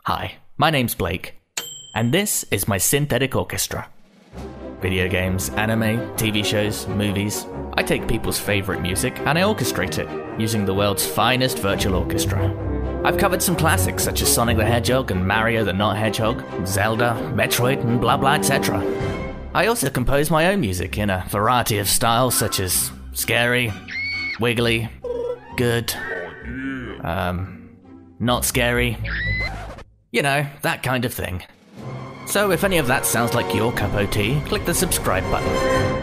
Hi, my name's Blake, and this is my synthetic orchestra. Video games, anime, TV shows, movies. I take people's favourite music and I orchestrate it, using the world's finest virtual orchestra. I've covered some classics such as Sonic the Hedgehog and Mario the Not Hedgehog, Zelda, Metroid, and blah blah etc. I also compose my own music in a variety of styles such as scary, wiggly, good, not scary, you know, that kind of thing. So if any of that sounds like your cup of tea, click the subscribe button.